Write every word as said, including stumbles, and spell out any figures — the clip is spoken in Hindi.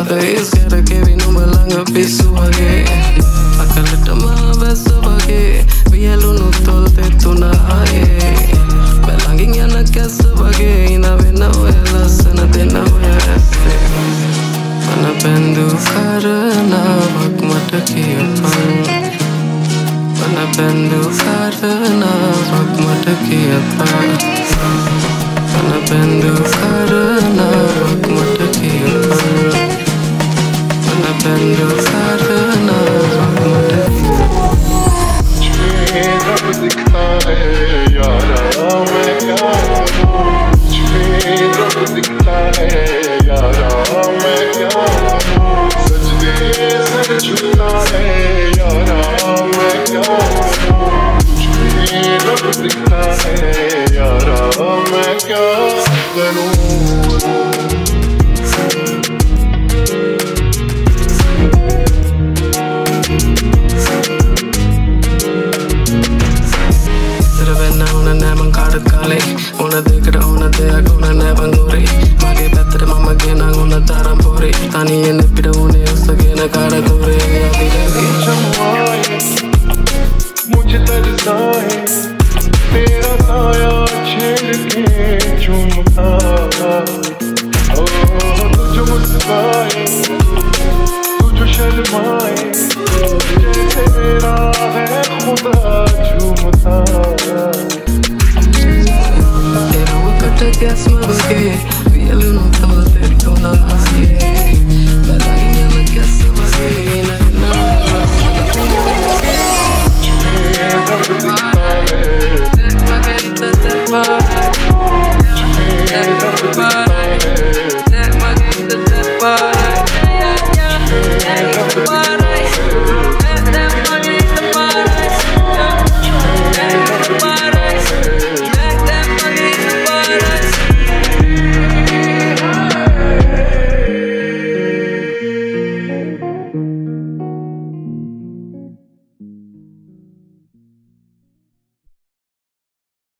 is gotta give you no malanga pisu age. Akalata ma beso bage. Bielu no tolte tuna aye. Belanging yana kesa bage. Ina vena wela sana dena wese. Mana pendu karena wak mata kiapan. Mana pendu karena wak mata kiapan. Mana pendu karena wak mata kiapan. Mana pendu karena wak mata kiapan. रब दिखता है यारा मैं क्या करूं, मुझे रब दिखता है यारा मैं क्या करूं, सजदे सर झुकता है यारा मैं क्या करूं, मुझे रब दिखता है यारा मैं क्या करूं। Una dekada una dea guna never nguri. Mage better mama gena una darampori. Tani in